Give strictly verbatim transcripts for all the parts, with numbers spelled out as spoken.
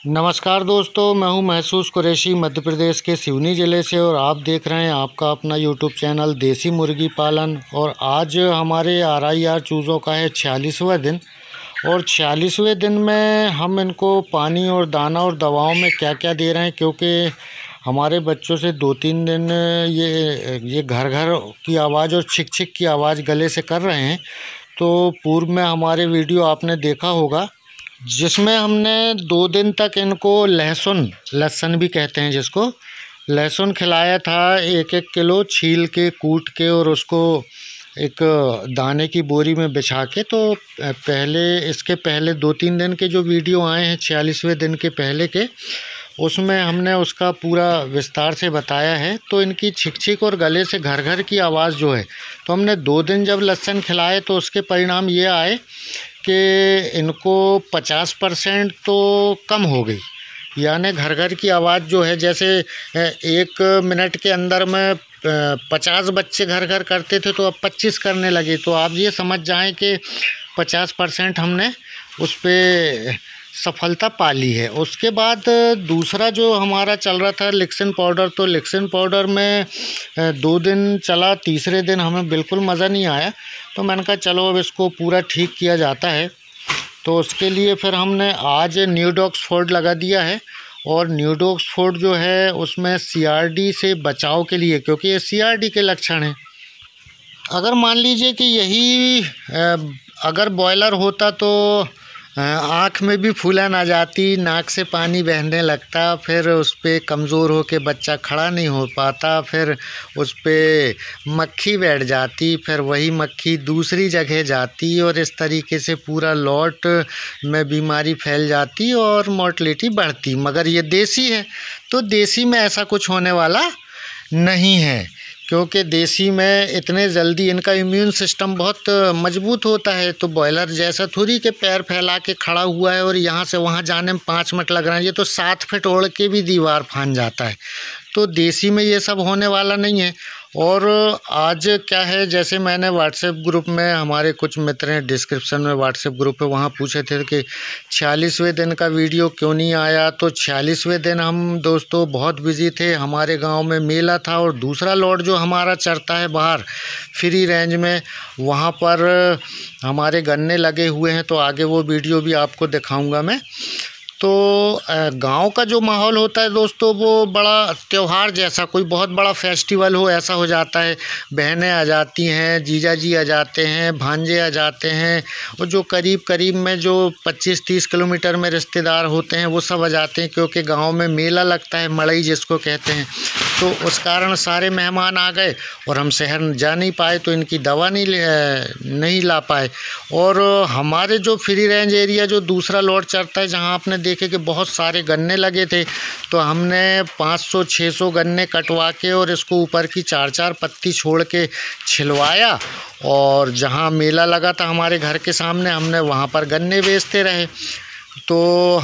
नमस्कार दोस्तों, मैं हूं महसूस कुरैशी मध्य प्रदेश के सिवनी ज़िले से और आप देख रहे हैं आपका अपना यूट्यूब चैनल देसी मुर्गी पालन। और आज हमारे आर आई आर चूज़ों का है छियालीसवां दिन। और छियालीसवें दिन में हम इनको पानी और दाना और दवाओं में क्या क्या दे रहे हैं, क्योंकि हमारे बच्चों से दो तीन दिन ये ये घर घर की आवाज़ और छिक छिक की आवाज़ गले से कर रहे हैं। तो पूर्व में हमारे वीडियो आपने देखा होगा जिसमें हमने दो दिन तक इनको लहसुन लहसुन भी कहते हैं जिसको लहसुन खिलाया था, एक एक किलो छील के कूट के और उसको एक दाने की बोरी में बिछा के। तो पहले इसके पहले दो तीन दिन के जो वीडियो आए हैं छियालीसवें दिन के पहले के, उसमें हमने उसका पूरा विस्तार से बताया है। तो इनकी छिक छिक और गले से घर घर की आवाज़ जो है, तो हमने दो दिन जब लहसुन खिलाए तो उसके परिणाम ये आए कि इनको पचास परसेंट तो कम हो गई। यानी घर घर की आवाज़ जो है, जैसे एक मिनट के अंदर में पचास बच्चे घर घर करते थे तो अब पच्चीस करने लगे। तो आप ये समझ जाएं कि पचास परसेंट हमने उस पर सफलता पा ली है। उसके बाद दूसरा जो हमारा चल रहा था लिक्सिन पाउडर, तो लिक्सिन पाउडर में दो दिन चला, तीसरे दिन हमें बिल्कुल मज़ा नहीं आया। तो मैंने कहा चलो अब इसको पूरा ठीक किया जाता है। तो उसके लिए फिर हमने आज न्यूडॉक्सफोर्ड लगा दिया है। और न्यूडॉक्सफोर्ड जो है उसमें सी आर डी से बचाव के लिए, क्योंकि ये सी आर डी के लक्षण हैं। अगर मान लीजिए कि यही अगर बॉयलर होता तो आँख में भी फूलन आ जाती, नाक से पानी बहने लगता, फिर उस पर कमज़ोर हो के बच्चा खड़ा नहीं हो पाता, फिर उस पर मक्खी बैठ जाती, फिर वही मक्खी दूसरी जगह जाती और इस तरीके से पूरा लॉट में बीमारी फैल जाती और मोर्टलिटी बढ़ती। मगर ये देसी है तो देसी में ऐसा कुछ होने वाला नहीं है, क्योंकि देसी में इतने जल्दी इनका इम्यून सिस्टम बहुत मजबूत होता है। तो बॉयलर जैसा थोड़ी के पैर फैला के खड़ा हुआ है और यहाँ से वहाँ जाने में पाँच मिनट लग रहे हैं, ये तो सात फीट ओढ़ के भी दीवार फान जाता है। तो देसी में ये सब होने वाला नहीं है। और आज क्या है, जैसे मैंने व्हाट्सएप ग्रुप में, हमारे कुछ मित्र हैं डिस्क्रिप्शन में व्हाट्सएप ग्रुप है, वहाँ पूछे थे कि छियालीसवें दिन का वीडियो क्यों नहीं आया। तो छियालीसवें दिन हम दोस्तों बहुत बिजी थे, हमारे गांव में मेला था और दूसरा लॉट जो हमारा चरता है बाहर फ्री रेंज में, वहाँ पर हमारे गन्ने लगे हुए हैं। तो आगे वो वीडियो भी आपको दिखाऊँगा मैं। तो गांव का जो माहौल होता है दोस्तों, वो बड़ा त्यौहार जैसा, कोई बहुत बड़ा फेस्टिवल हो ऐसा हो जाता है। बहनें आ जाती हैं, जीजा जी आ जाते हैं, भांजे आ जाते हैं, और जो करीब करीब में जो पच्चीस तीस किलोमीटर में रिश्तेदार होते हैं वो सब आ जाते हैं, क्योंकि गांव में मेला लगता है, मड़ई जिसको कहते हैं। तो उस कारण सारे मेहमान आ गए और हम शहर जा नहीं पाए, तो इनकी दवा नहीं नहीं ला पाए। और हमारे जो फ्री रेंज एरिया जो दूसरा लॉट चलता है, जहाँ आपने देखे कि बहुत सारे गन्ने लगे थे, तो हमने पाँच सौ छह सौ गन्ने कटवा के और इसको ऊपर की चार चार पत्ती छोड़ के छिलवाया। और जहाँ मेला लगा था हमारे घर के सामने, हमने वहाँ पर गन्ने बेचते रहे। तो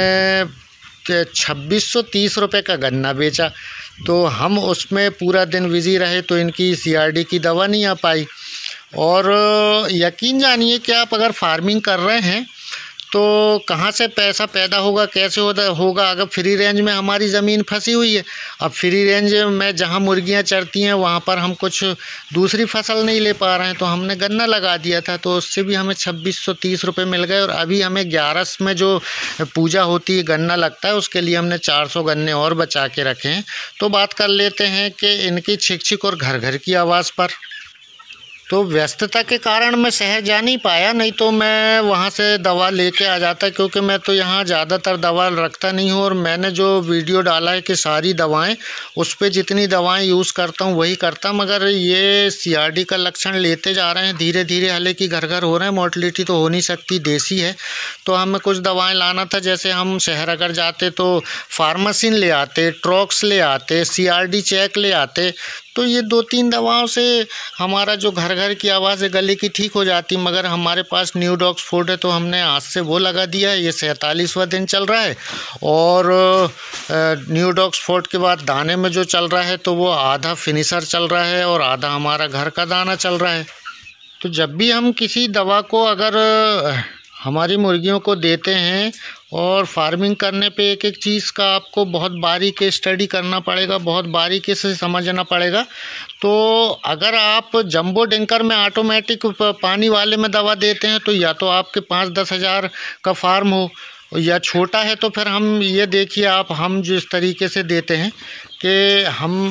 हमने छब्बीस सौ तीस रुपये का गन्ना बेचा। तो हम उसमें पूरा दिन बिजी रहे, तो इनकी सी आर डी की दवा नहीं आ पाई। और यकीन जानिए कि आप अगर फार्मिंग कर रहे हैं तो कहाँ से पैसा पैदा होगा, कैसे होगा होगा अगर फ्री रेंज में हमारी ज़मीन फंसी हुई है। अब फ्री रेंज में जहाँ मुर्गियाँ चरती हैं वहाँ पर हम कुछ दूसरी फसल नहीं ले पा रहे हैं, तो हमने गन्ना लगा दिया था, तो उससे भी हमें छब्बीस सौ तीस रुपये मिल गए। और अभी हमें ग्यारस में जो पूजा होती है गन्ना लगता है, उसके लिए हमने चार सौ गन्ने और बचा के रखे हैं। तो बात कर लेते हैं कि इनकी छिक छिक और घर घर की आवाज़ पर। तो व्यस्तता के कारण मैं शहर जा नहीं पाया, नहीं तो मैं वहाँ से दवा लेके आ जाता, क्योंकि मैं तो यहाँ ज़्यादातर दवा रखता नहीं हूँ। और मैंने जो वीडियो डाला है कि सारी दवाएं, उस पर जितनी दवाएं यूज़ करता हूँ वही करता। मगर ये सी आर डी का लक्षण लेते जा रहे हैं धीरे धीरे, हालांकि घर घर हो रहे हैं, मोर्टलिटी तो हो नहीं सकती, देसी है। तो हमें कुछ दवाएँ लाना था, जैसे हम शहर अगर जाते तो फार्मासिन ले आते, ट्रॉक्स ले आते, सी आर डी चेक ले आते। तो ये दो तीन दवाओं से हमारा जो घर घर की आवाज़ है गले की ठीक हो जाती। मगर हमारे पास न्यूडॉक्सफोर्ड है, तो हमने आज से वो लगा दिया है। ये सैंतालीसवां दिन चल रहा है। और न्यूडॉक्सफोर्ड के बाद दाने में जो चल रहा है, तो वो आधा फिनिशर चल रहा है और आधा हमारा घर का दाना चल रहा है। तो जब भी हम किसी दवा को अगर हमारी मुर्गियों को देते हैं और फार्मिंग करने पे एक एक चीज़ का आपको बहुत बारीकी स्टडी करना पड़ेगा, बहुत बारीकी से समझना पड़ेगा। तो अगर आप जंबो डेंकर में ऑटोमेटिक पानी वाले में दवा देते हैं तो या तो आपके पाँच दस हज़ार का फार्म हो, या छोटा है तो फिर हम ये देखिए आप हम जिस तरीके से देते हैं कि हम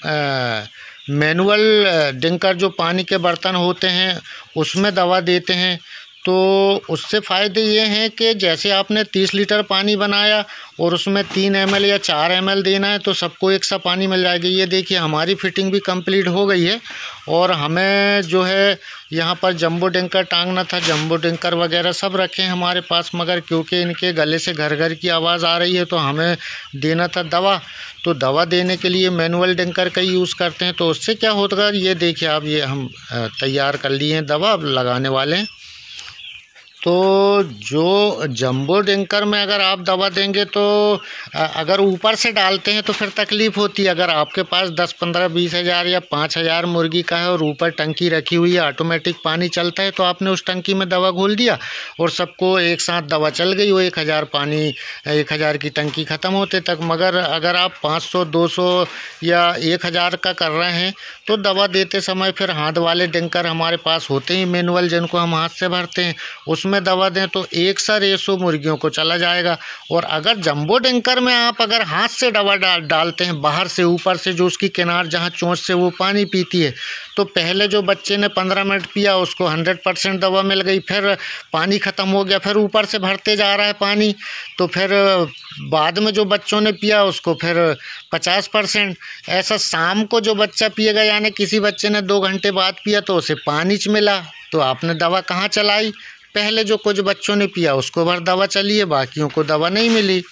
मैनुअल डेंकर जो पानी के बर्तन होते हैं उसमें दवा देते हैं। तो उससे फ़ायदे ये हैं कि जैसे आपने तीस लीटर पानी बनाया और उसमें तीन एम एल या चार एम एल देना है तो सबको एक सा पानी मिल जाएगा। ये देखिए हमारी फिटिंग भी कंप्लीट हो गई है और हमें जो है यहाँ पर जंबो डेंकर टांगना था, जंबो डेंकर वगैरह सब रखे हैं हमारे पास, मगर क्योंकि इनके गले से घर घर की आवाज़ आ रही है तो हमें देना था दवा। तो दवा देने के लिए मैनुअल डेंकर का यूज़ करते हैं। तो उससे क्या होगा, ये देखिए आप, ये हम तैयार कर लिए हैं दवा, अब लगाने वाले हैं। तो जो जंबो डेंकर में अगर आप दवा देंगे तो अगर ऊपर से डालते हैं तो फिर तकलीफ़ होती है। अगर आपके पास दस पंद्रह बीस हज़ार या पाँच हज़ार मुर्गी का है और ऊपर टंकी रखी हुई है, ऑटोमेटिक पानी चलता है, तो आपने उस टंकी में दवा घोल दिया और सबको एक साथ दवा चल गई, वो एक हज़ार पानी एक हज़ार की टंकी ख़त्म होते तक। मगर अगर आप पाँच सौ दो सौ या एक हज़ार का कर रहे हैं तो दवा देते समय फिर हाथ वाले डेंकर हमारे पास होते हैं मैनुअल, जिनको हम हाथ से भरते हैं, उसमें में दवा दें तो एक सा रेशो मुर्गियों को चला जाएगा। और अगर जंबो डेंकर में आप अगर हाथ से दवा डाल डालते हैं बाहर से, ऊपर से जो उसकी किनार जहाँ चोंच से वो पानी पीती है, तो पहले जो बच्चे ने पंद्रह मिनट पिया उसको हंड्रेड परसेंट दवा मिल गई, फिर पानी ख़त्म हो गया, फिर ऊपर से भरते जा रहा है पानी, तो फिर बाद में जो बच्चों ने पिया उसको फिर पचास परसेंट। ऐसा शाम को जो बच्चा पिएगा, यानी किसी बच्चे ने दो घंटे बाद पिया तो उसे पानी च मिला, तो आपने दवा कहाँ चलाई, पहले जो कुछ बच्चों ने पिया उसको भर दवा चली है, बाकियों को दवा नहीं मिली।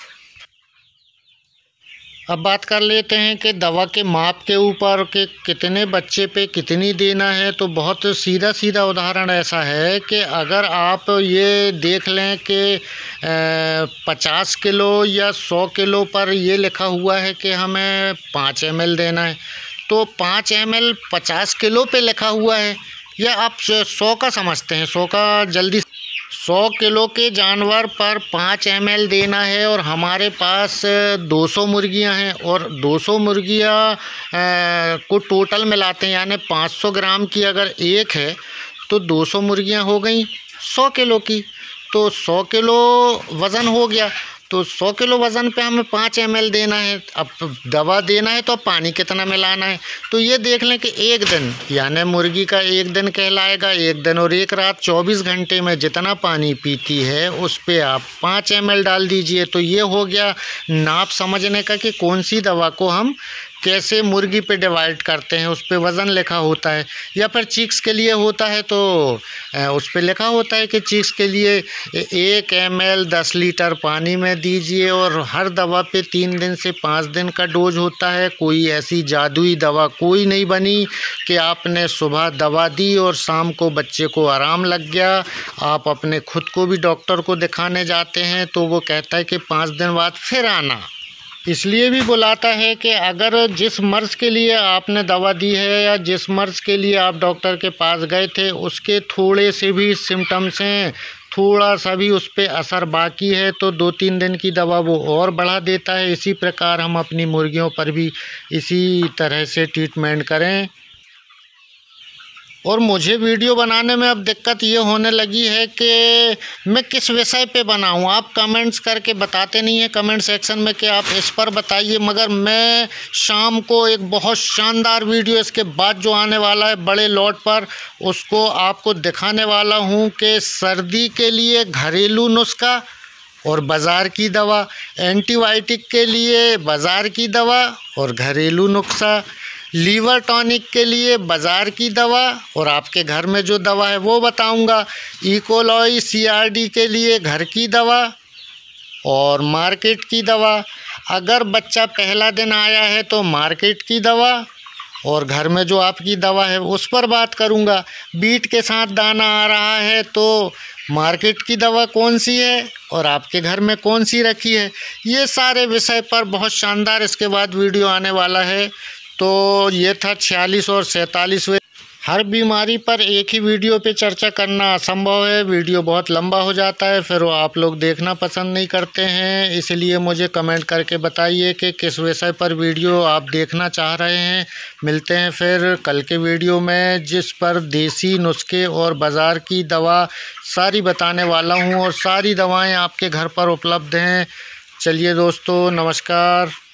अब बात कर लेते हैं कि दवा के माप के ऊपर कि कितने बच्चे पे कितनी देना है। तो बहुत सीधा सीधा उदाहरण ऐसा है कि अगर आप ये देख लें कि पचास किलो या सौ किलो पर ये लिखा हुआ है कि हमें पाँच एम एल देना है, तो पाँच एम एल पचास किलो पे लिखा हुआ है, या आप सौ का समझते हैं, सौ का जल्दी सौ किलो के जानवर पर पाँच एम एल देना है और हमारे पास दो सौ मुर्गियां हैं और दो सौ मुर्गियां को टोटल मिलाते हैं, यानी पाँच सौ ग्राम की अगर एक है तो दो सौ मुर्गियां हो गई सौ किलो की, तो सौ किलो वज़न हो गया। तो सौ किलो वज़न पे हमें पाँच एम एल देना है। अब दवा देना है तो अब पानी कितना मिलाना है, तो ये देख लें कि एक दिन, यानी मुर्गी का एक दिन कहलाएगा, एक दिन और एक रात, चौबीस घंटे में जितना पानी पीती है उस पे आप पाँच एम एल डाल दीजिए। तो ये हो गया नाप समझने का कि कौन सी दवा को हम कैसे मुर्गी पे डिवाइड करते हैं, उस पे वज़न लिखा होता है। या फिर चिक्स के लिए होता है तो उस पे लिखा होता है कि चिक्स के लिए एक एम एल दस लीटर पानी में दीजिए, और हर दवा पे तीन दिन से पाँच दिन का डोज होता है। कोई ऐसी जादुई दवा कोई नहीं बनी कि आपने सुबह दवा दी और शाम को बच्चे को आराम लग गया। आप अपने खुद को भी डॉक्टर को दिखाने जाते हैं तो वो कहता है कि पाँच दिन बाद फिर आना, इसलिए भी बुलाता है कि अगर जिस मर्ज़ के लिए आपने दवा दी है या जिस मर्ज़ के लिए आप डॉक्टर के पास गए थे उसके थोड़े से भी सिम्टम्स हैं, थोड़ा सा भी उस पर असर बाकी है तो दो तीन दिन की दवा वो और बढ़ा देता है। इसी प्रकार हम अपनी मुर्गियों पर भी इसी तरह से ट्रीटमेंट करें। और मुझे वीडियो बनाने में अब दिक्कत ये होने लगी है कि मैं किस विषय पे बनाऊं। आप कमेंट्स करके बताते नहीं हैं कमेंट सेक्शन में कि आप इस पर बताइए, मगर मैं शाम को एक बहुत शानदार वीडियो इसके बाद जो आने वाला है बड़े लॉट पर, उसको आपको दिखाने वाला हूं कि सर्दी के लिए घरेलू नुस्खा और बाज़ार की दवा, एंटीबायोटिक के लिए बाज़ार की दवा और घरेलू नुस्खा, लीवर टॉनिक के लिए बाज़ार की दवा और आपके घर में जो दवा है वो बताऊंगा, इकोलॉई सीआरडी के लिए घर की दवा और मार्केट की दवा। अगर बच्चा पहला दिन आया है तो मार्केट की दवा और घर में जो आपकी दवा है उस पर बात करूंगा। बीट के साथ दाना आ रहा है तो मार्केट की दवा कौन सी है और आपके घर में कौन सी रखी है, ये सारे विषय पर बहुत शानदार इसके बाद वीडियो आने वाला है। तो ये था छियालीस और सैंतालीसवें हर बीमारी पर एक ही वीडियो पे चर्चा करना असंभव है, वीडियो बहुत लंबा हो जाता है, फिर वो आप लोग देखना पसंद नहीं करते हैं। इसलिए मुझे कमेंट करके बताइए कि किस विषय पर वीडियो आप देखना चाह रहे हैं। मिलते हैं फिर कल के वीडियो में, जिस पर देसी नुस्खे और बाज़ार की दवा सारी बताने वाला हूँ और सारी दवाएँ आपके घर पर उपलब्ध हैं। चलिए दोस्तों, नमस्कार।